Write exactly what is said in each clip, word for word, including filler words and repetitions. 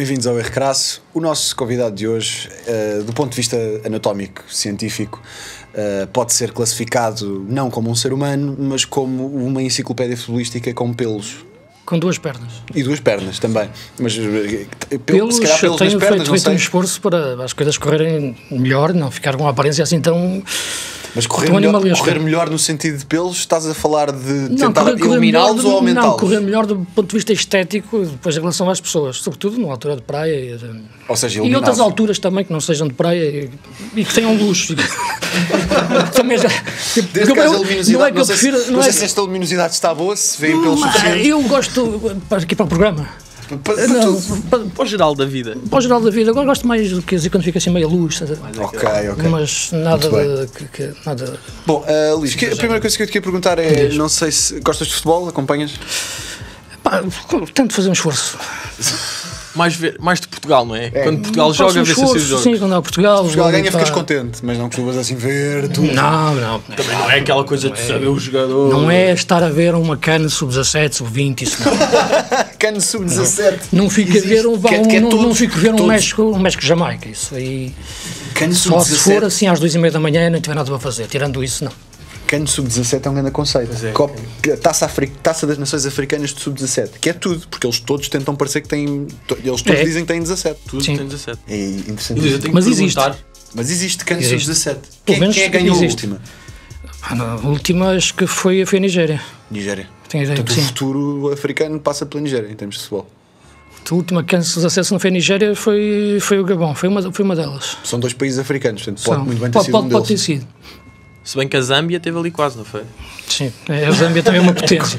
bem-vindos ao Erro Crasso. O nosso convidado de hoje, uh, do ponto de vista anatómico, científico, uh, pode ser classificado não como um ser humano, mas como uma enciclopédia futebolística com pelos. Com duas pernas. E duas pernas também. Mas pelos, se calhar pelos nas tenho pernas, feito, não feito sei. um esforço para as coisas correrem melhor, não ficar com uma aparência assim tão... Mas correr melhor, correr melhor no sentido de pelos, estás a falar de não, tentar correr, eliminá-los ou aumentá-los? Não, correr melhor do ponto de vista estético, depois em relação às pessoas, sobretudo numa altura de praia e, de, ou seja, e outras alturas também que não sejam de praia e, e que tenham luz. Também já, Desde que haja luminosidade, não é que não eu sei, prefiro, se, não não sei é se esta luminosidade está boa, se vêem pelos suficientes. Eu gosto, para, aqui para o programa, para, não, para, para o geral da vida. Para o geral da vida, agora gosto mais do que dizer quando fica assim meia luz. Ok, ok. Mas nada de. Que, que, nada... Bom, uh, Luís, que, a primeira coisa que eu te queria perguntar é: não sei se gostas de futebol, acompanhas? Pá, tento fazer um esforço. Mais, ver, mais de Portugal, não é? é. Quando Portugal não joga, vê-se assim os jogos. Sim, quando há Portugal. Portugal ganha, pá. ficas contente, mas não costumas assim ver tudo. Não, não. Também não é aquela coisa de saber o jogador. Não é estar a ver uma cana sub dezassete, sub vinte, isso não. Cano sub dezassete. Não, não fica a ver um, um, que é, que é não, todos, não fica a ver um todos. México, um México-Jamaica. Isso aí. Cano só sub se for assim às duas e meia da manhã não tiver nada para fazer. Tirando isso, não. Cano sub dezassete é um grande conceito. É, Copa, é. Taça, Afri, Taça das Nações Africanas de sub dezassete, que é tudo, porque eles todos tentam parecer que têm. Eles todos é. dizem que têm dezassete. Tudo Sim. tem dezassete. É interessante. Mas existe. Mas existe Cano sub dezassete. Quem, quem é que ganhou existe. a última? Ah, não, a última acho que foi, foi a Nigéria. Nigéria. Tenho ideia Portanto, que o sim. futuro africano passa pela Nigéria em termos de futebol. A última Cano sub dezassete não foi a Nigéria, foi, foi o Gabão. Foi uma, foi uma delas. São dois países africanos, portanto São. pode muito bem ter pode, sido pode, um pode ter deles. sido. Se bem que a Zâmbia teve ali quase, não foi? Sim, a Zâmbia também é uma potência.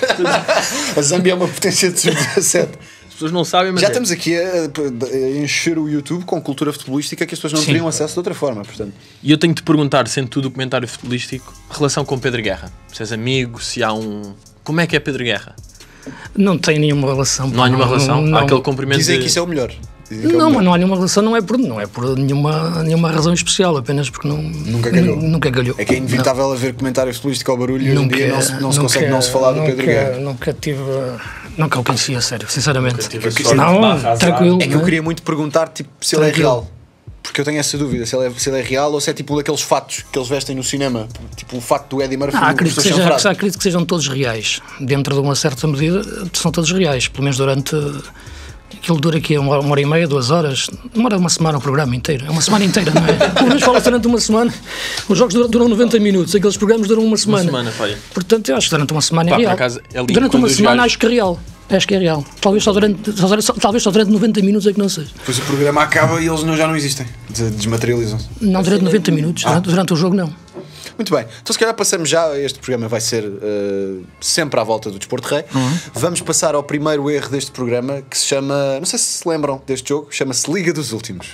A Zâmbia é uma potência de sub dezassete. As pessoas não sabem, mas já é. estamos aqui a, a encher o YouTube com cultura futebolística que as pessoas não Sim. teriam acesso de outra forma, portanto. E eu tenho de te perguntar, sendo tu documentário futebolístico, relação com Pedro Guerra. Se és amigo, se há um... Como é que é Pedro Guerra? Não tem nenhuma relação. Não há nenhuma relação? Não, há aquele cumprimento Dizem de... que isso é o melhor. Não, mas não há nenhuma relação, não é por, não é por nenhuma, nenhuma razão especial, apenas porque não, Nunca calhou. Nunca calhou. É que é inevitável haver comentário futebolístico ao barulho e hoje em dia não se, não se nunca, consegue não se falar do nunca, Pedro Guerra. Nunca tive. Nunca o conhecia, sério, sinceramente. tive a Porque, sorte não, de tranquilo. É que eu queria muito perguntar tipo, se ele é Tranquilo. real. Porque eu tenho essa dúvida, se ele, é, se ele é real ou se é tipo um daqueles fatos que eles vestem no cinema, tipo o fato do Eddie Murphy. Ah, no acredito, que Professor seja, Chanfrado. acredito que sejam todos reais. Dentro de uma certa medida, são todos reais. Pelo menos durante. Aquilo dura aqui uma hora, uma hora e meia, duas horas. Demora uma semana o programa inteiro. É uma semana inteira, não é? Pelo menos fala-se durante uma semana. Os jogos duram, duram noventa minutos, aqueles programas duram uma semana. Uma semana, foi. Portanto, eu acho que durante uma semana Pá, é real. por acaso, é lindo durante quando uma os semana gajos- acho que é real. Acho que é real. Talvez só durante, só, só, talvez só durante noventa minutos é que não seja. Depois o programa acaba e eles não, já não existem. Des- Desmaterializam-se. Não durante noventa minutos, Ah. durante, durante o jogo não. Muito bem, então se calhar passamos já, este programa vai ser uh, sempre à volta do Desporto Rei. Uhum. Vamos passar ao primeiro erro deste programa, que se chama, não sei se se lembram deste jogo, chama-se Liga dos Últimos.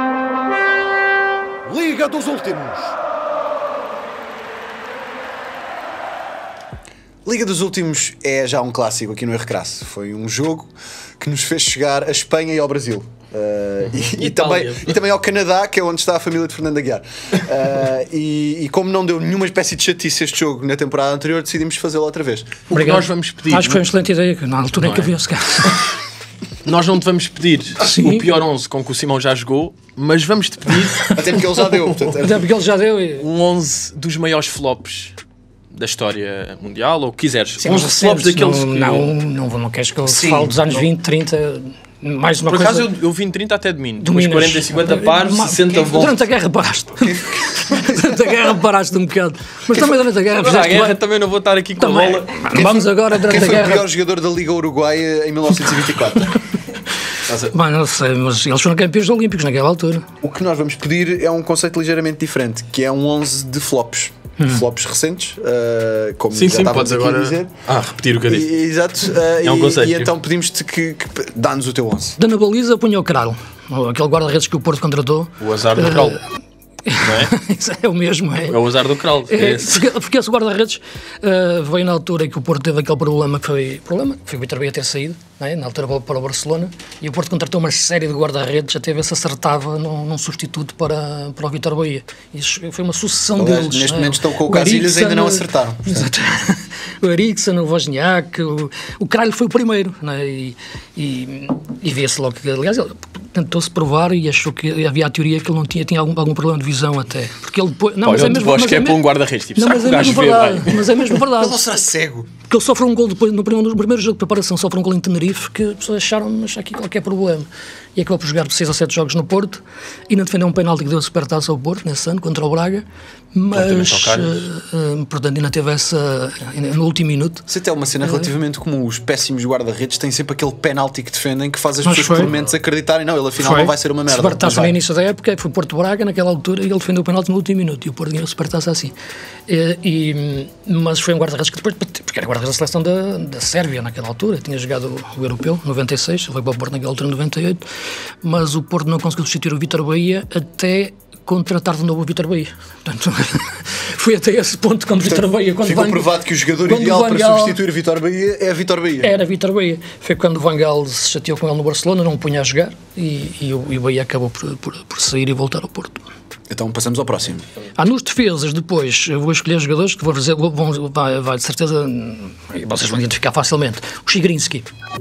Liga dos Últimos! Liga dos Últimos é já um clássico aqui no Erro Crasso. Foi um jogo que nos fez chegar a Espanha e ao Brasil. Uh, e, e, também, e também ao Canadá, que é onde está a família de Fernando Aguiar. Uh, e, e como não deu nenhuma espécie de chatice este jogo na temporada anterior, decidimos fazê-lo outra vez. O que nós vamos pedir... Acho que foi uma excelente ideia, que na altura Não em que é? havia esse caso. Nós não te vamos pedir Sim. o pior onze com que o Simão já jogou, mas vamos-te pedir Até porque ele já deu. Portanto, Até porque ele já deu e... um onze dos maiores flops da história mundial, ou o que quiseres. Sim, onze mas flops recentes, daqueles não, que... não, não, não queres que eu Sim, fale dos anos não. vinte, trinta, mais uma Por coisa... acaso eu, eu vim trinta até domino. do Depois Minas. quarenta, cinquenta pares, Ma- sessenta voltas. Durante a guerra paraste. Durante a guerra paraste um bocado. Mas também durante a guerra Agora a fizeste guerra bem. também não vou estar aqui com Também. a bola. Vamos agora durante quem a foi o guerra... pior jogador da Liga Uruguaia em mil novecentos e vinte e quatro? Bem, não sei, mas eles foram campeões olímpicos naquela altura. O que nós vamos pedir é um conceito ligeiramente diferente, que é um onze de flops. Hum. Flops recentes, uh, como Sim, já sim, estávamos podes aqui agora a dizer. ah, repetir o que eu disse. E, exato, uh, É um e, conceito. e então pedimos-te que, que dá-nos o teu onze. Da na baliza punha o Caralho, aquele guarda-redes que o Porto contratou. O azar do Eh, Raul. não é? É o mesmo, é. É o azar do Krall. É É, esse. porque, porque esse guarda-redes uh, veio na altura em que o Porto teve aquele problema que foi, problema, que foi o Vítor Bahia ter saído, não é? Na altura para o Barcelona, e o Porto contratou uma série de guarda-redes até ver se acertava num, num substituto para, para o Vítor Bahia. Isso foi uma sucessão Aliás, deles. neste não é? momento estão com o Casilhas e ainda não Eriksen, acertaram. Exato. O Eriksen, o Wozniak, o, o Kralj foi o primeiro, não é? E, e, e vê-se logo que, aliás, ele tentou-se provar e achou que havia a teoria que ele não tinha, tinha algum, algum problema de visão até. Porque ele depois. Não, Olha, mas é onde mesmo, vós mas que é é para um mesmo- guarda-redes. Tipo, não, será mas que é o gajo mesmo vê verdade. bem? Mas é mesmo verdade. Ele não será cego. Porque ele sofre um gol depois, no primeiro, no primeiro jogo de preparação, sofre um gol em Tenerife que as pessoas acharam, mas aqui qualquer problema. E acabou por jogar seis ou sete jogos no Porto e não defendeu um penalti que deu a supertaça ao Porto nesse ano, contra o Braga. Mas, uh, uh, portanto, ainda teve essa no último minuto. Isso até é uma cena relativamente comum. Os péssimos guarda-redes têm sempre aquele penalti que defendem que faz as Mas pessoas foi. por momentos acreditarem, não, ele afinal Foi. não vai ser uma merda. Supertaça Mas no vai. início da época, foi Porto Braga naquela altura e ele defendeu o penalti no último minuto e o Porto ganhou a supertaça assim. E, e, mas foi um guarda-redes que depois, porque era guarda-redes da seleção da, da Sérvia naquela altura, tinha jogado o, o Europeu, noventa e seis, ele foi para o Porto naquela altura, noventa e oito, mas o Porto não conseguiu substituir o Vítor Bahia até contratar de novo o Vítor Bahia. Portanto, foi até esse ponto quando o Vítor Bahia... Quando Ficou Van- provado que o jogador quando ideal Van para Gaal- substituir Vítor Bahia é Vítor Bahia. Era Vítor Bahia. Foi quando o Van Gaal se chateou com ele no Barcelona, não o punha a jogar e, e, o, e o Bahia acabou por, por, por sair e voltar ao Porto. Então passamos ao próximo. Ah, nos defesas, depois, eu vou escolher jogadores que vou fazer, vão, vai, vai de certeza, e vocês vão identificar facilmente. O Chigrinsky.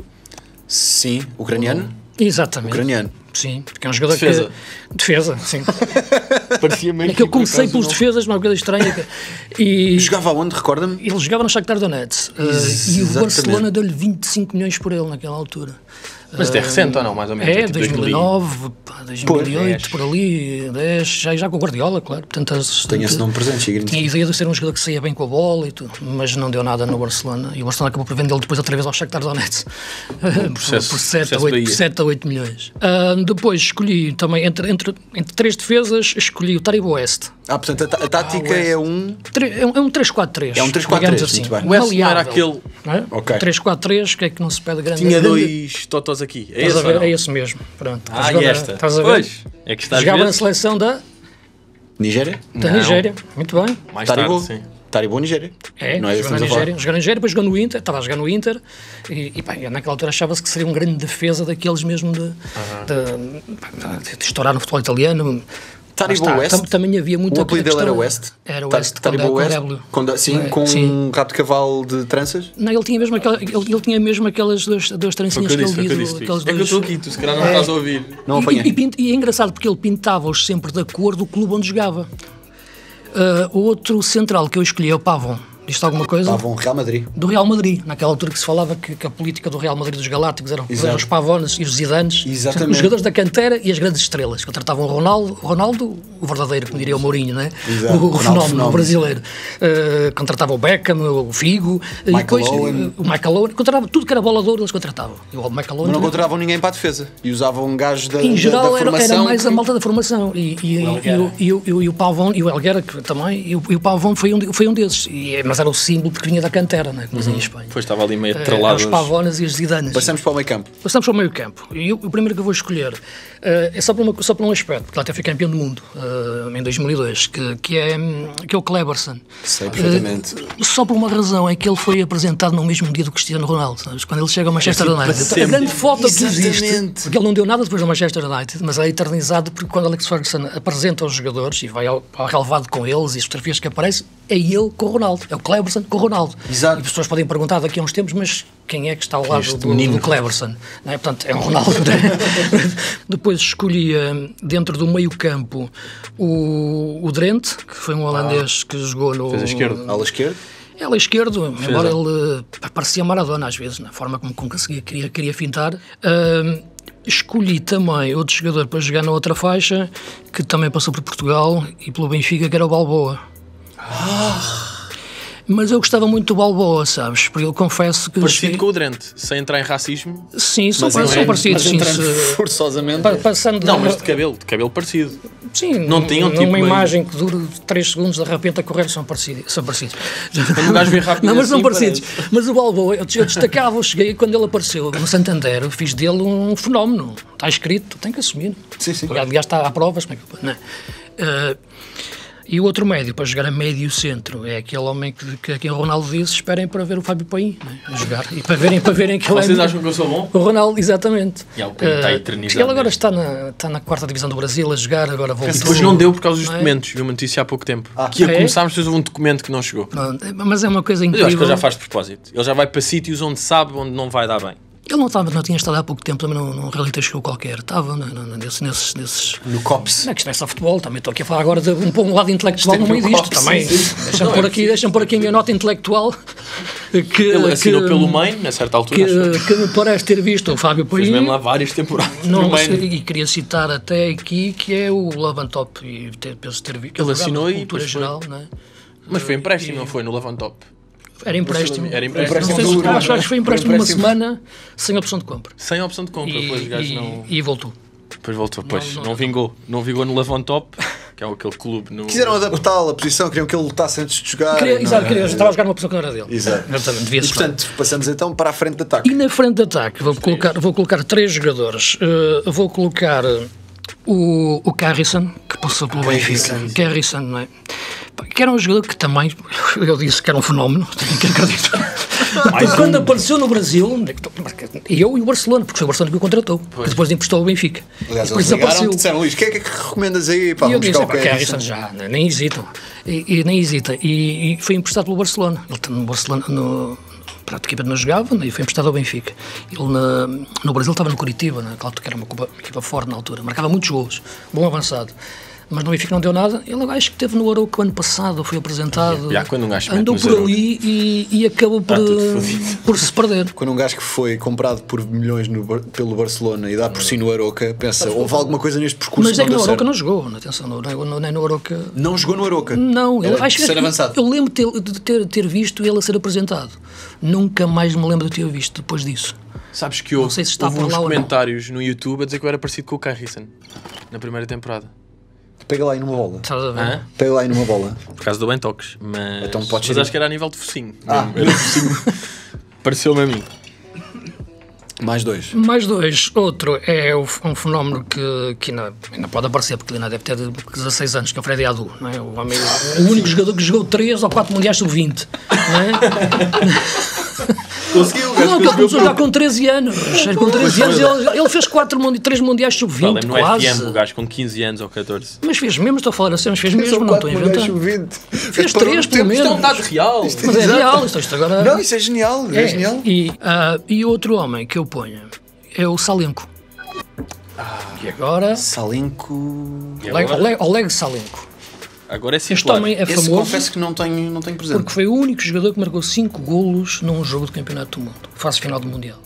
Sim, ucraniano? Exatamente. Ucraniano. Sim, porque é um jogador Defesa. que... Defesa, sim. Parecia mesmo. É que eu comecei pelos defesas, uma coisa estranha. que- E Jogava onde, recorda-me? ele jogava no Shakhtar Donetsk. uh, e o Exatamente. Barcelona deu-lhe vinte e cinco milhões por ele naquela altura. Mas é recente ou não, mais ou menos? É, tipo dois mil e nove, pá, dois mil e oito, por ali, dez, já, já com o Guardiola, claro. Portanto, as- Tenho esse nome presente, Chigrinsky. tinha a ideia de ser um jogador que saía bem com a bola e tudo, mas não deu nada no Barcelona. E o Barcelona acabou por vendê-lo depois outra vez ao Shakhtar Donetsk processo- por sete processo Bahia. a oito milhões. Ah, depois escolhi também, entre, entre, entre três defesas, escolhi o Taribo West. Ah, portanto, a, tá- a tática Ah, é um... Tre- É um, é um três quatro três. É um três quatro três, digamos assim. muito bem. O West não era Maleável, aquele- não é? Ok. três quatro três, que é que não se pede grande... Tinha grande- dois totos aqui. É Estás esse a ou ver? não? É esse mesmo. Pronto. Ah, Jogava- e esta? Estás a ver? Pois, é que está às Jogava na vezes. seleção da, Nigéria? da Não. Nigéria. Muito bem. Mais Taribo? tarde, sim. Taribo, Nigéria. É, não é jogou na Nigéria, jogou na Nigéria, depois jogou no Inter, estava a jogar no Inter e, e bem, naquela altura achava-se que seria um grande defesa daqueles mesmo de, de, de, de estourar no futebol italiano. Taribo Lá está, West? tam- também havia muita O apelido dele era questão- West? Era Ta- West, Taribo com, com West? W. Com da- sim, É, com sim. um rabo de cavalo de tranças? Não, ele tinha mesmo, aquela, ele, ele tinha mesmo aquelas duas, duas Foi o trancinhas que eu que disse, ele foi o que eu viu. disse. aqueles É que eu dois- estou aqui, tu se calhar não estás a ouvir. Não E- apanhei. E, e pint- e é engraçado porque ele pintava-os sempre da cor do clube onde jogava. Ah, o outro central que eu escolhi é o Pavon. Diz-te alguma coisa? Estavam Real Madrid. Do Real Madrid, naquela altura que se falava que, que a política do Real Madrid dos Galácticos eram, Exato. eram os Pavones e os Zidanes, Exatamente. os jogadores da cantera e as grandes estrelas, que tratavam o Ronaldo, o Ronaldo, o verdadeiro, como diria o Mourinho, né? Exato. o, o Ronaldo fenómeno, fenómeno. o brasileiro. Uh, contratava o Beckham, o Figo, e Michael depois Owen. uh, o Michael Owen, contratava tudo que era bola de ouro, eles contratavam. E o Michael Owen Mas não também. contratavam ninguém para a defesa. E usavam um gajo da, Em da- geral da era, formação. era mais que- a malta da formação e, e, e, o, e, o, e, o, e o Pavon e o Helguera que também e o, e o Pavon foi um, de- foi um desses e, mas era o símbolo porque vinha da cantera, né, como dizem em Espanha. Depois estava ali meio Eh, trelado. os Pavones e os Zidanes. Passamos para o meio campo. Passamos para o meio campo. E eu- o primeiro que eu vou escolher eh, é só por, uma, só por um aspecto, porque lá até fui campeão do mundo eh, em dois mil e dois, que, que, é, hum, que é o Cleberson. Sei perfeitamente. Eh, só por uma razão, é que ele foi apresentado no mesmo dia do Cristiano Ronaldo, sabes? Quando ele chega ao Manchester tipo, para United. A sempre. grande foto que existe, Exatamente. porque ele não deu nada depois do Manchester United, mas é eternizado porque quando Alex Ferguson apresenta os jogadores e vai ao, ao relevado com eles e as fotografias que aparecem, é ele com o Ronaldo, é o Cleberson com o Ronaldo. Exato. E as pessoas podem perguntar daqui a uns tempos, mas quem é que está ao lado Este do, menino. do Cleberson? Não é? Portanto, é um Ronaldo. Né? Depois escolhi eh, dentro do meio campo o, o Drent, que foi um holandês que jogou no... Fez a esquerda. Ala esquerda. Ela esquerdo, embora é. ele eh, parecia Maradona às vezes, na forma como, como conseguia, queria, queria fintar. Ahm, escolhi também outro jogador para jogar na outra faixa, que também passou por Portugal e pelo Benfica, que era o Balboa. Mas eu gostava muito do Balboa, sabes? Porque eu confesso que... Parecido cheguei- com o Drente, sem entrar em racismo. Sim, são, Mas são entrando- parecidos, mas sim. entrando se- forçosamente. pa- Passando Não, de- mas de cabelo, de cabelo parecido. Sim, não tinham tipo uma meio... imagem que dura três segundos, de repente a correr são parecidos. São parecidos. Quando o gajo vem rápido Não, mas são assim, parecidos. parece. Mas o Balboa, eu eu destacava, eu cheguei quando ele apareceu no Santander, eu fiz dele um fenómeno. Está escrito, tem que assumir. Sim, sim. O gajo está à provas, como é que... Não é? Uh, e o outro médio, para jogar a médio centro, é aquele homem que, que aqui o Ronaldo disse, esperem para ver o Fábio Paim, né, a jogar, e para verem, para verem que ele Vocês é... acham que eu sou bom? O Ronaldo, exatamente. E é o que está Uh, eternizado ele agora mesmo. está na, está na quarta divisão do Brasil a jogar, agora voltou. Hoje não deu por causa dos Não é? documentos, vi uma notícia há pouco tempo. Ah. Que ia É? começar, mas depois houve um documento que não chegou. Não, mas é uma coisa Mas incrível. eu acho que ele já faz de propósito. Ele já vai para sítios onde sabe onde não vai dar bem. Ele não, estava, não tinha estado há pouco tempo também num, num reality show qualquer. Estava né, né, nesses, nesses, nesses... No COPS. Não é que isto não é só futebol, também estou aqui a falar agora de um, um lado intelectual no meio no disto. COPS, Também. sim, sim. Deixa-me Não, pôr é aqui, deixa pôr aqui a minha nota intelectual. Que, Ele assinou que, pelo Maine, a certa altura. que, acho. que me parece ter visto o Fábio Fez mesmo lá Paim. várias temporadas. Não, no Maine. e queria citar até aqui que é o Lavantop. E ter, penso ter visto. Ele assinou e cultura depois foi. geral, não é? Mas foi empréstimo, não foi? No Lavantop. Era empréstimo. Era empréstimo. Não sei se- Empréstimo acho, acho que foi empréstimo Foi uma empréstimo. semana sem opção de compra. Sem opção de compra, E, depois o gajo e- não. e voltou. Depois voltou, pois. não, Não, não. vingou. Não vingou no Lavantop, que é aquele clube no. Quiseram adaptá-lo à posição, queriam que ele lutasse antes de jogar. Queria, não exato, é? queria, estava a jogar uma pessoa que não era dele. Exato. Exatamente, devia E ser. portanto, passamos então para a frente de ataque. E na frente de ataque vou colocar, vou colocar três jogadores. Uh, vou colocar uh, o, o Carrisson, que passou pelo Benfica. Carrisson, não é? Pá, que era um jogador que também, eu disse que era um fenómeno, tenho que acreditar. Porque quando apareceu no Brasil, eu e o Barcelona, porque foi o Barcelona que o contratou, que depois emprestou o Benfica. Aliás, E por eles isso ligaram apareceu. e disseram, Luís, o que é que recomendas aí? Pá, E eu vamos disse, buscar o "Epá, Carrisson." Carrisson já, né, nem hesitam. E, e nem hesita. E, e foi emprestado pelo Barcelona. Ele está no Barcelona, no, praticamente não jogava, né, e foi emprestado ao Benfica. Ele na, no Brasil estava no Curitiba, né, que era uma, uma equipa forte na altura, marcava muitos golos, bom avançado. Mas no Benfica não deu nada. Ele acho que esteve no Arouca ano passado, foi apresentado. Já, quando um gajo se mete andou nos por Arouca. ali e, e acabou por, Está tudo fodido. por se perder. Quando um gajo que foi comprado por milhões no Bar- pelo Barcelona e dá por si no Arouca, pensa, houve alguma coisa neste percurso Mas que é que não no deu Arouca certo. não jogou, atenção, não, não, não é no Arouca. Não jogou no Arouca. Não, eu Era acho que terceiro avançado. eu lembro de ter, de ter, ter visto ele a ser apresentado. Nunca mais me lembro de ter visto depois disso. Sabes que houve, sei se está houve por uns lá ou não. comentários no YouTube a dizer que eu era parecido com o Carrisson na primeira temporada. Pega lá aí numa bola. Estás a ver? Hã? Pega lá aí numa bola. Por causa do bem toques. Mas, Então pode mas ser- acho que era a nível de focinho. Ah. mesmo. Era focinho. Pareceu-me a mim. Mais dois. Mais dois. Outro é o- um fenómeno que, que ainda, ainda pode aparecer, porque ele ainda deve ter dezasseis anos, que é o Freddy Adu. Não é? O, homem, o único jogador que jogou três ou quatro mundiais sub vinte. Não é? Conseguiu, o Não, que ele começou já com treze anos. Com treze anos ele, ele fez quatro, mundi- três mundiais sub vinte, Falei no F M, o quase. gajo com quinze anos ou catorze. Mas fez mesmo, estou a falar assim, mas fez mesmo, não estou a inventar. Fez três, pelo menos. Isto é um dado real. Mas é real, isto, isto agora... Não, isso é genial. É, É, genial. E, ah, e outro homem que eu ponho é o Salenko. E agora, Salenko. E Oleg, agora? Oleg, Oleg Salenko. Agora é Este simples. homem é Esse famoso confesso que não tenho, não tenho presente. porque foi o único jogador que marcou cinco golos num jogo de campeonato do mundo, fase final do Mundial.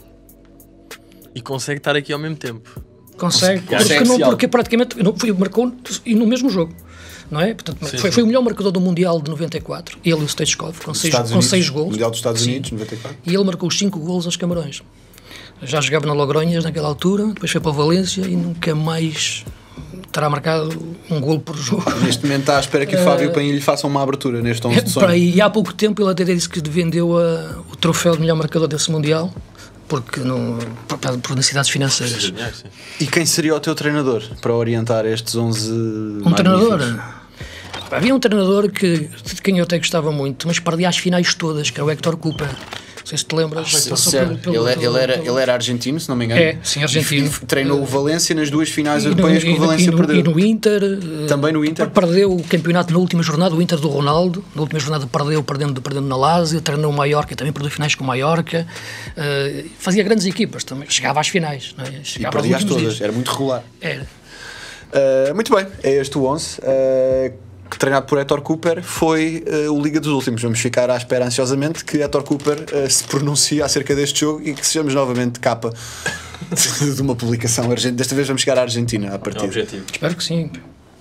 E consegue estar aqui ao mesmo tempo. Consegue, Consegue porque, não, ser porque praticamente não, foi, marcou e no mesmo jogo. Não é? Portanto, Sim, foi, sim. foi o melhor marcador do Mundial de noventa e quatro, ele e o Stoichkov, com, seis, Estados com Unidos, seis golos. Mundial dos Estados Sim. Unidos, noventa e quatro. E ele marcou os cinco golos aos Camarões. Já jogava na Logronhas naquela altura, depois foi para o Valência e nunca mais terá marcado um golo por jogo. Neste momento está à espera que o Fábio Paim lhe faça uma abertura neste onze de Para sonho. aí, há pouco tempo ele até disse que vendeu a, o troféu de melhor marcador desse Mundial porque não, por, por necessidades financeiras. Dinheiro, sim. E quem seria o teu treinador para orientar estes onze Um treinador. Havia um treinador que, de quem eu até gostava muito, mas perdia as finais todas, que era o Héctor Cooper. Não sei se te lembras. passou Certo. pelo- pelo- ele, ele, era, pelo- ele era argentino, se não me engano. É, sim, argentino. E treinou o Valência nas duas finais E no, europeias que e o no- Valência e no- perdeu. e no Inter. eh, Também no Inter. Perdeu o campeonato na última jornada, o Inter do Ronaldo. Na última jornada perdeu, perdendo, perdendo na Lazio. Treinou o Mallorca, também perdeu finais com o Mallorca. eh, fazia grandes equipas também. Chegava às finais. Não é? E Chegava aos perdia-as últimos todas, dias. era muito regular. Era. Uh, muito bem, é este o onze. Uh, que treinado por Héctor Cooper foi uh, o Liga dos Últimos. Vamos ficar à espera ansiosamente que Héctor Cooper uh, se pronuncie acerca deste jogo e que sejamos novamente capa de uma publicação argentina. Desta vez vamos chegar à Argentina à É o partida. objetivo. Espero que sim.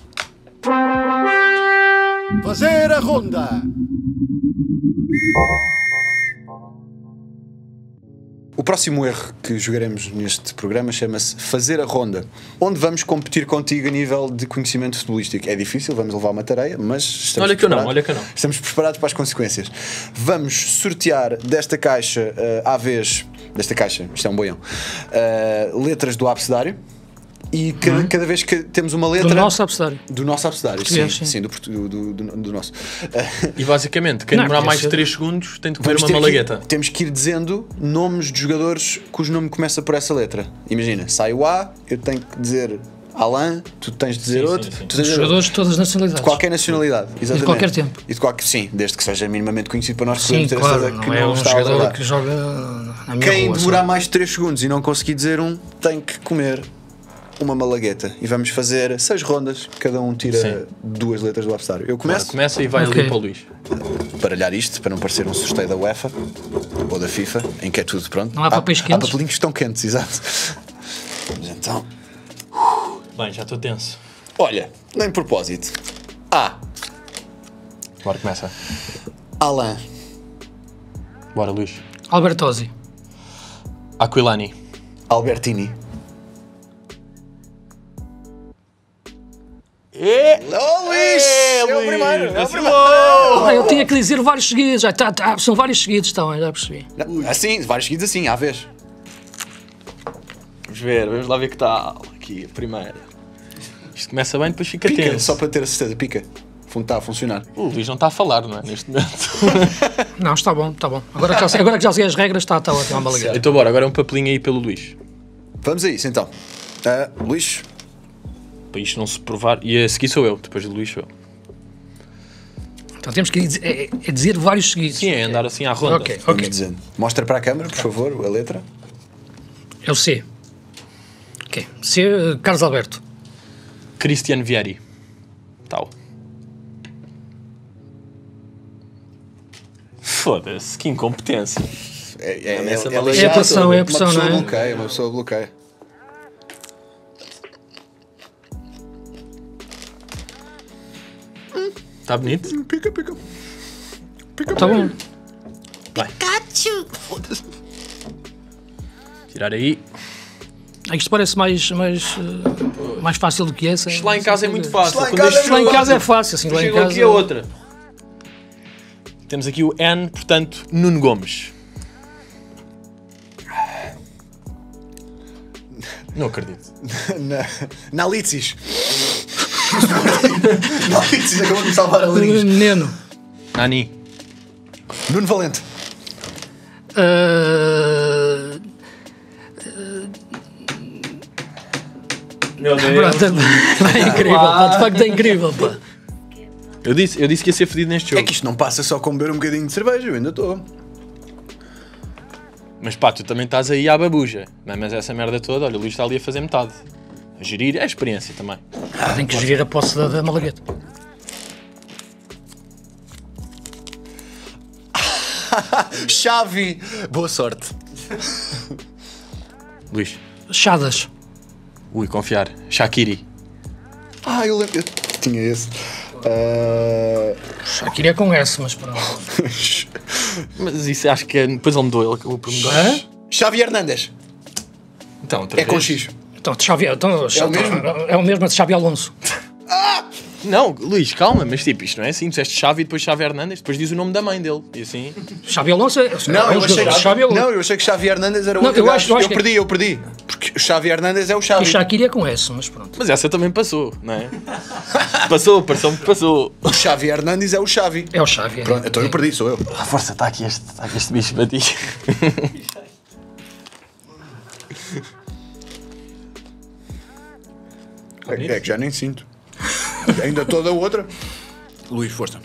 Fazer a ronda. O próximo erro que jogaremos neste programa chama-se Fazer a Ronda, onde vamos competir contigo a nível de conhecimento futebolístico. É difícil, vamos levar uma tareia, mas estamos olha que eu não, preparados- olha que eu não. Estamos preparados para as consequências. Vamos sortear desta caixa, uh, à vez, desta caixa, isto é um boião, uh, letras do abecedário. E cada, cada vez que temos uma letra Do nosso abecedário. do nosso abecedário, sim, Português, sim, sim. do, portu- do, do, do- do nosso. E basicamente, quem Não, demorar podia mais de ser. três segundos tem de comer Vamos uma ter que ir- malagueta. temos que ir dizendo nomes de jogadores cujo nome começa por essa letra. Imagina, sai o A, eu tenho que dizer Alain, tu tens de dizer Sim, outro, sim, sim. tu tens de dizer Jogadores de todas as nacionalidades. de qualquer nacionalidade, exatamente. qualquer tempo. E de qualquer, sim, desde que seja minimamente conhecido para nós Sim, podermos ter a claro. certeza Não que é não um está a jogador rodar. que joga na minha Quem rua. demorar só. mais de três segundos e não conseguir dizer um, tem que comer uma malagueta. E vamos fazer seis rondas, cada um tira Sim. duas letras do abecedário. Eu Ora, começo começa e vai Ok. ali para o Luís. a baralhar isto para não parecer um sorteio da UEFA ou da FIFA, em que é tudo pronto. Não há papéis Há quentes? papelinhos que estão quentes, exato. Vamos então. Bem, já estou tenso. Olha, nem propósito. A. Bora, começa. Alain. Bora, Luís. Albertosi. Aquilani. Albertini. É, Oh, Luís! É o Luís, primeiro! É o vacilou! primeiro! Ah, eu tinha que dizer vários seguidos. Já, tá, tá, são vários seguidos, estão, já percebi. Não, assim, vários seguidos assim, à vez. Vamos ver, vamos lá ver que tal. Aqui, a primeira. Isto começa bem, depois fica Pica, tenso. só para ter a certeza, pica. Está a funcionar. O Luís não está a falar, não é? Neste momento. Não, está bom, está bom. Agora que já sei, agora que já sei as regras, está, está ótimo a malagueta. Então, bora, agora é um papelinho aí pelo Luís. Vamos a isso então. Ah, Luís, Para isto não se provar. E a seguir sou eu, depois do Luís sou eu. Então temos que dizer, é, é dizer vários seguidos. Sim, é andar assim à ronda. Ok, vamos ok. dizendo. Mostra para a câmara, por favor, a letra. É o C. Ok. C, eh, Carlos Alberto. Cristiano Vieri. Tal. Foda-se, que incompetência. É, é, nessa é, malagueta. É a pressão, é a pressão, uma pessoa não é? bloqueia, uma pessoa bloqueia. Está bonito? Pica, pica. Pica, Está bom. Vai. Tirar aí. É que isto parece mais, mais, eh, mais fácil do que essa. Isto lá em casa é muito fácil. Lá em Quando casa este Lá em jogo- casa é fácil, assim, lá em Chegou casa. aqui a outra. Temos aqui o N, portanto, Nuno Gomes. Não acredito. Na, na Litzis. Na Litzis acabou de me salvar a Lourinhos. Neno. Nani. Nuno Valente. Uh, Meu pronto, é incrível, pá, de facto é incrível, pá. Eu disse, eu disse que ia ser fedido neste É jogo. que isto não passa só com beber um bocadinho de cerveja, eu ainda estou. Mas pá, tu também estás aí à babuja. Não é? Mas essa merda toda, olha, o Luís está ali a fazer metade. A gerir é a experiência também. Tem que gerir a posse da, da malagueta. Xavi. Boa sorte. Luís. Chadas. Ui, confiar. Shaqiri. Ah, eu lembro. Eu tinha esse. Ah, Shaqiri é com S, mas pronto. Mas isso acho que é. Depois ele mudou, ele acabou por mudar. Hã? Xavi Hernandes. Então, outra É com vez. X. Então, Xavi, então, É o mesmo? É o mesmo, mas Xavi Alonso. Não, Luís, calma, mas tipo, isto não é assim. Disseste Xavi e depois Xavi Hernandes, depois diz o nome da mãe dele. E assim. Xavi Alonso é, Não, é eu um achei, jogador. que, Xavi Alonso. não, eu achei que Xavi Hernandes era o Não, outro eu gajo. acho- eu acho eu que- perdi, eu perdi. Porque o Xavi Hernandes é o Xavi. E Shaqiri é com S, mas pronto. Mas essa também passou, não é? Passou, pareceu-me que passou. O Xavi Hernandes é o Xavi. É o Xavi. é. Pronto, então eu perdi, sou eu. A força, está aqui este, está aqui este bicho para ti. É, é que já nem sinto. Ainda toda outra. Luís, força.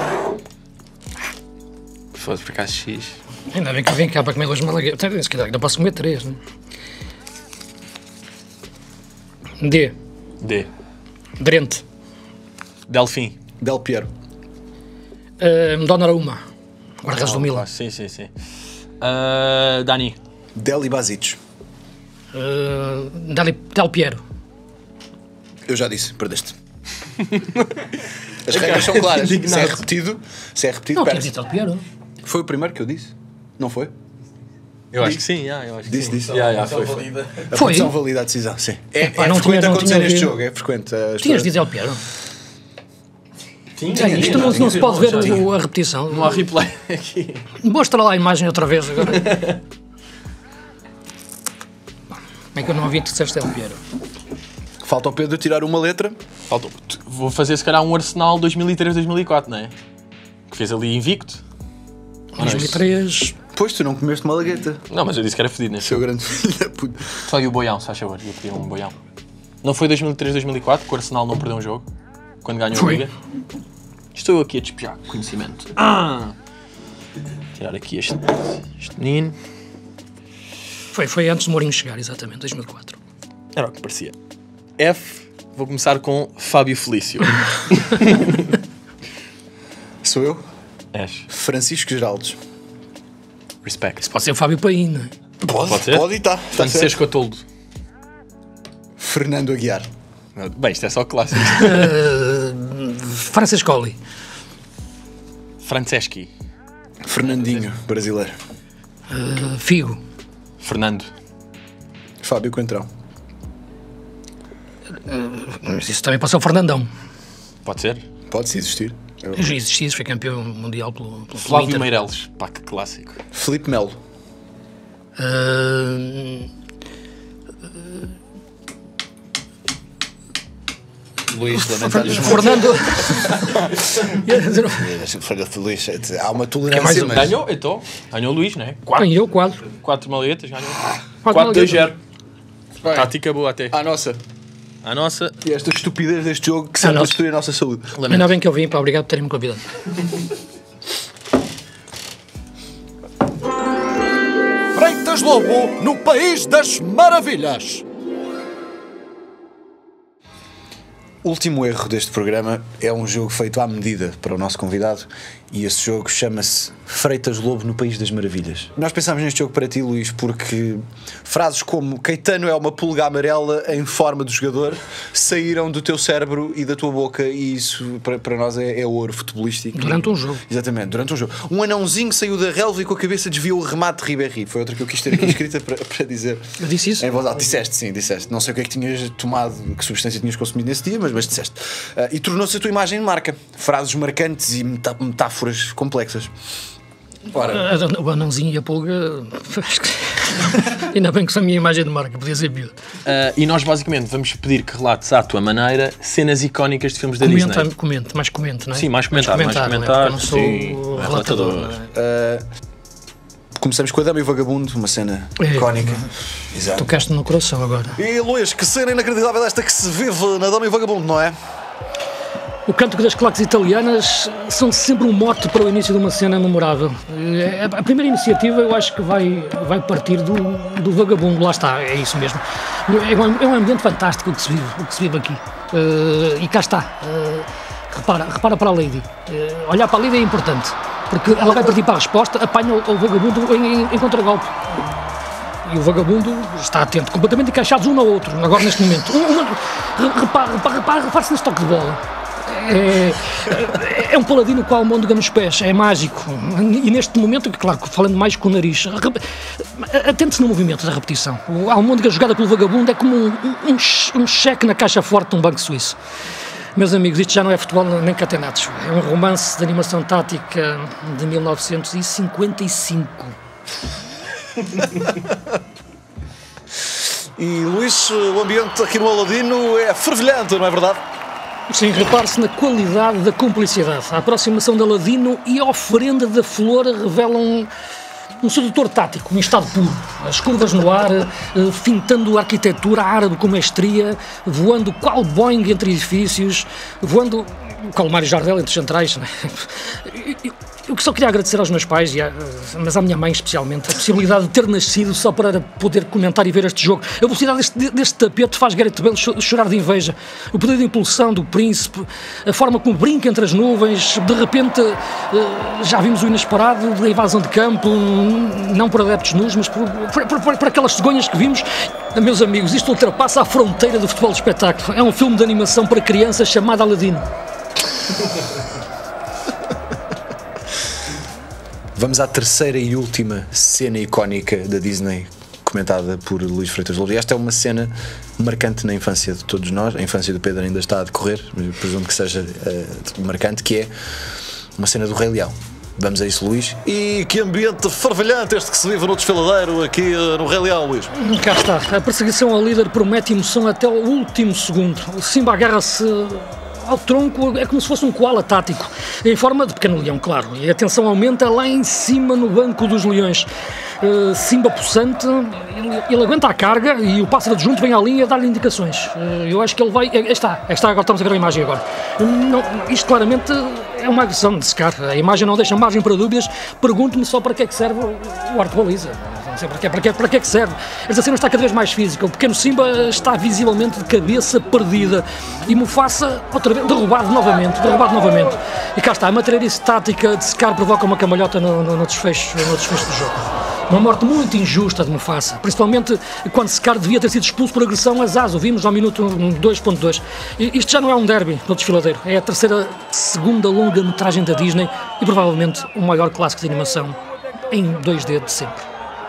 Foda-se, por acaso X. Ainda bem que vem cá para comer duas malaguetas. Se calhar ainda posso comer três. Né? D. D. Drente. Delfim. Del Piero. Uh, Donnarumma. Guarda-redes do Milan. Ah, sim, sim, sim. Ah, Dani. Del Ibasic. Uh, Del, Del Piero. Eu já disse, perdeste. As regras são claras. Se é repetido, se é repetido, Não, quer perde. dizer Del Piero. Foi o primeiro que eu disse? Não foi? Eu acho que sim, yeah, eu acho que Disse, sim. disse. Yeah, yeah, foi, foi. Foi? A produção valida a decisão, sim. É, Epá, é não frequente tinha- não acontecer tinha neste ouvido. jogo, é frequente. a Tinhas história- dito El Piero? Sim, Sim, isto não, não se pode ver o- a repetição. Não há replay aqui. Mostra lá a imagem outra vez agora. É que eu não ouvi que disseste El Piero. Falta ao Pedro tirar uma letra. Faltou. Vou fazer se calhar um Arsenal dois mil e três, dois mil e quatro, não é? Que fez ali invicto. dois mil e três. Pois, tu não comeste malagueta. Não, mas eu disse que era fedido, né? Seu grande filho da puta. Só e o boião, se faz favor. Eu pedi um boião. Não foi dois mil e três, dois mil e quatro que o Arsenal não perdeu um jogo? Quando ganhou Foi. a Liga? Estou eu aqui a despejar conhecimento. Ah! Tirar aqui este, este menino. Foi, foi antes de Mourinho chegar, exatamente, dois mil e quatro. Era o que parecia. F, vou começar com Fábio Felício. Sou eu? És. Francisco Geraldes. Respect. Pode ser o Fábio Paim, não é? Pode, Pode ser? Pode e tá. Tá Francisco certo. Atoldo. Fernando Aguiar. Bem, isto é só clássico. Uh, Francescoli. Franceschi. Fernandinho, brasileiro. Uh, Figo. Fernando. Fábio Coentrão. Mas isso também pode ser o Fernandão. Pode ser? Pode-se existir. Eu- Já existia, foi campeão mundial pelo, pelo, pelo Flávio Inter. Meireles. Pá, que clássico. Filipe Melo. Uh, Luís, lamentáveis Fernando. Luís, há uma É mais tolerância, um- mas... Ganhou, então. Ganhou o Luís, não é? Quatro, Ganhou quatro. quatro maletas, ganhou. Quatro quatro dois zero. Bem, Tática boa até. à nossa. A nossa. E esta estupidez deste jogo que serve À para nossa. destruir a nossa saúde. Ainda bem que eu vim, pá, obrigado por terem-me convidado. Freitas Lobo, no País das Maravilhas. O último erro deste programa é um jogo feito à medida para o nosso convidado e esse jogo chama-se Freitas Lobo no País das Maravilhas. Nós pensámos neste jogo para ti, Luís, porque frases como Caetano é uma pulga amarela em forma do jogador saíram do teu cérebro e da tua boca e isso para, para nós é, é ouro futebolístico. Durante um jogo. Exatamente, durante um jogo. Um anãozinho saiu da relva e com a cabeça desviou o remate de Ribéry. Foi outra que eu quis ter aqui escrita para, para dizer. Eu disse isso? Em voz alta. Disseste, sim, disseste. Não sei o que é que tinhas tomado, que substância tinhas consumido nesse dia, mas, mas disseste. Uh, e tornou-se a tua imagem de marca. Frases marcantes e metá- metáforas complexas. Ora, O anãozinho e a pulga. Ainda bem que são a minha imagem de marca, podia ser pior. Ah, e nós basicamente vamos pedir que relates à tua maneira cenas icónicas de filmes da Disney. Comenta, comente, mais comente, não é? Sim, mais comentar, mais não é? comentar, Porque eu não sou sim, o é relatador. relatador. Não é? começamos com a Dama e o Vagabundo, uma cena É. icónica. Exato. Tocaste no coração agora. E Luís, que cena inacreditável esta que se vive na Dama e o Vagabundo, não é? O cântico das claques italianas são sempre um mote para o início de uma cena memorável. Eh, A primeira iniciativa eu acho que vai, vai partir do, do Vagabundo, lá está, é isso mesmo. É um, é um ambiente fantástico o que se vive, o que se vive aqui. Eh, e cá está. Eh, repara, repara para a Lady. Eh, olhar para a Lady é importante, porque ela vai partir para a resposta, apanha o, o Vagabundo em, em, em contragolpe. E o Vagabundo está atento, completamente encaixados um no outro, agora neste momento. Um, um, repara, repara, repara, repara-se nesse toque de bola. É, é um paladino com a almôndega nos pés, é mágico. E neste momento, claro, falando mais com o nariz, atente-se no movimento da repetição. A almôndega jogada pelo Vagabundo é como um, um, um cheque na caixa forte de um banco suíço. Meus amigos, isto já não é futebol nem catenatos. É um romance de animação tática de mil novecentos e cinquenta e cinco. E Luís, o ambiente aqui no Aladino é fervilhante, não é verdade? Sim, repare-se na qualidade da cumplicidade. A aproximação de Aladino e a oferenda da flor revelam um sedutor tático, em estado puro. As curvas no ar, eh, fintando a arquitetura árabe com mestria, voando qual Boeing entre edifícios, voando qual Mário Jardel entre centrais. Né? Eu, eu só queria agradecer aos meus pais, e a, mas à minha mãe especialmente, a possibilidade de ter nascido só para poder comentar e ver este jogo. A velocidade deste, deste tapete faz Gareth Bale chorar de inveja. O poder de impulsão do príncipe, a forma como brinca entre as nuvens, de repente já vimos o inesperado da invasão de campo, não por adeptos nus, mas por, por, por, por aquelas cegonhas que vimos. Meus amigos, isto ultrapassa a fronteira do futebol de espetáculo. É um filme de animação para crianças chamado Aladino. Vamos à terceira e última cena icónica da Disney, comentada por Luís Freitas Lobo. E esta é uma cena marcante na infância de todos nós. A infância do Pedro ainda está a decorrer, mas eu presumo que seja uh, marcante, que é uma cena do Rei Leão. Vamos a isso, Luís. E que ambiente fervilhante este que se vive no desfiladeiro aqui uh, no Rei Leão, Luís. Cá está. A perseguição ao líder promete emoção até o último segundo. O Simba agarra-se ao tronco, é como se fosse um koala tático, em forma de pequeno leão, claro. E a tensão aumenta lá em cima no banco dos leões. Uh, Simba possante, ele, ele aguenta a carga e o pássaro adjunto vem à linha a dar-lhe indicações. Uh, eu acho que ele vai... É, está, é está, agora estamos a ver a imagem agora. Não, isto claramente é uma agressão de Scar. A imagem não deixa margem para dúvidas. Pergunto-me só para que é que serve o arco baliza. Não sei para que, para que, para que é que serve. Esta cena está cada vez mais física. O pequeno Simba está visivelmente de cabeça perdida. E Mufasa, outra vez, derrubado novamente. Derrubado novamente. E cá está, a matéria tática de Scar provoca uma cambalhota no, no, no, desfecho, no desfecho do jogo. Uma morte muito injusta de Mufasa, principalmente quando Scar devia ter sido expulso por agressão a Zazu. Vimos ao minuto dois ponto dois. Isto já não é um derby no desfiladeiro, é a terceira, segunda longa-metragem da Disney e provavelmente o maior clássico de animação em dois D de sempre.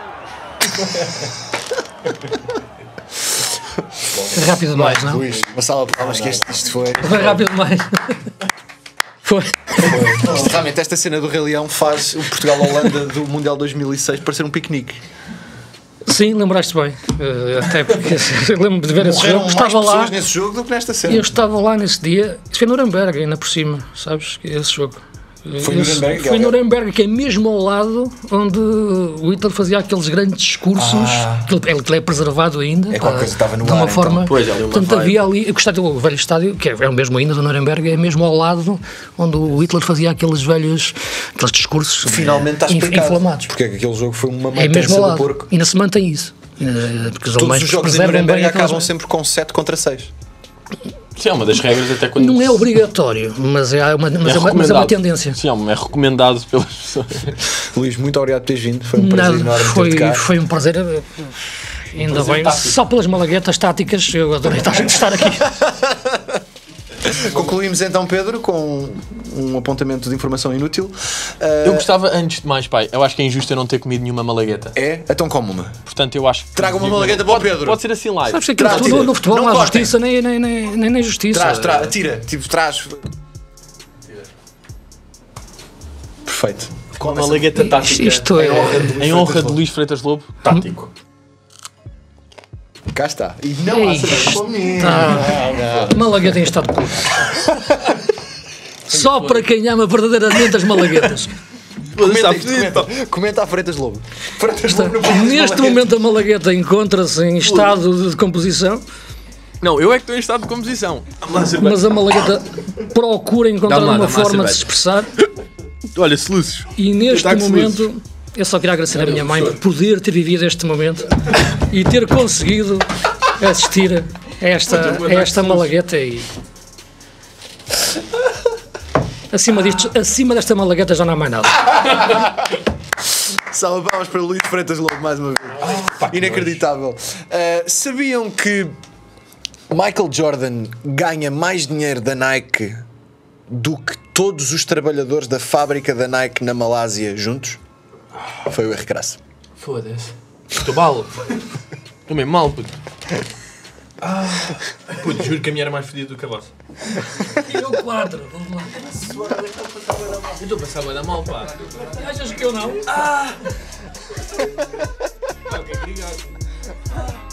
Rápido demais, não? Luís, uma sala de palmas que isto, isto foi. Foi rápido demais. Foi. Isto, realmente, esta cena do Rei Leão faz o Portugal-Holanda do Mundial dois mil e seis parecer um piquenique. Sim, lembraste bem. Uh, até porque eu lembro de ver esse jogo. Mais estava lá nesse jogo do que nesta cena. Eu estava lá nesse dia. Isso foi Nuremberg, ainda por cima, sabes? Esse jogo. Foi Esse, Nuremberg? Foi Nuremberg, que é mesmo ao lado onde o Hitler fazia aqueles grandes discursos. Ah. Ele, ele é preservado ainda. É qualquer coisa que estava no de uma ar, forma. Então. Pois, ali uma Portanto, vibe. havia ali. Eu gostei do velho estádio, que é o mesmo ainda do Nuremberg, é mesmo ao lado onde o Hitler fazia aqueles velhos. Aqueles discursos. Finalmente está inf, explicado. Inflamados. Porque é que aquele jogo foi uma É mesmo matança ao do lado. porco. E ainda se mantém isso. Porque os Todos os jogos de preservam Nuremberg bem aquelas- acabam sempre com sete contra seis. Sim, é uma das regras até quando... Não é obrigatório, mas é uma, mas é uma, mas é uma recomendado. tendência. Sim, é recomendado pelas pessoas. Luís, muito obrigado por teres vindo. Foi um prazer Nada, enorme foi, ter-te cá. foi um prazer. Ainda prazer bem, tático. só pelas malaguetas táticas, eu adorei estar aqui. Concluímos então, Pedro, com um apontamento de informação inútil. Uh, Eu gostava, antes de mais, pai, eu acho que é injusto eu não ter comido nenhuma malagueta. É? Então como uma. Portanto, eu acho que... Traga uma malagueta para o Pedro. Pode ser assim live. Sabes que Traz, aquilo tira. no, no futebol Não não há cortem. justiça nem, nem, nem, nem, nem justiça. Traz, traz, tira. Tipo, traz. Perfeito. Com uma malagueta tática. Isto é. Em honra de Luís Freitas Lobo, tático. Cá está. E não há Ei, cerveja para mim. Malagueta em estado puro. Só para quem ama verdadeiramente as malaguetas. Comenta, isto, comenta. Comenta a Freitas Lobo. Freitas Lobo não pode Neste malagueta. momento a malagueta encontra-se em estado de decomposição, Não, eu é que estou em estado de composição. mas a malagueta procura encontrar Dá-me lá, uma dá-me lá forma de cerveja. se expressar. Olha, Celúcios. E neste Está que se momento, eu só queria agradecer à minha mãe por poder ter vivido este momento e ter conseguido assistir a esta, a esta malagueta. E acima, disto, acima desta malagueta já não há mais nada. Salve palmas para Luís Freitas Lobo mais uma vez. Inacreditável. Uh, sabiam que Michael Jordan ganha mais dinheiro da Nike do que todos os trabalhadores da fábrica da Nike na Malásia juntos? Foi o erro crasso. Foda-se. Estou mal. Estou mesmo mal, puto. Ah, puto, juro que a minha era mais fodida do que a vossa. Eu quatro, vamos lá. Eu estou a passar bem da mal, pá. Achas que eu não? Pá, o que é que ligar?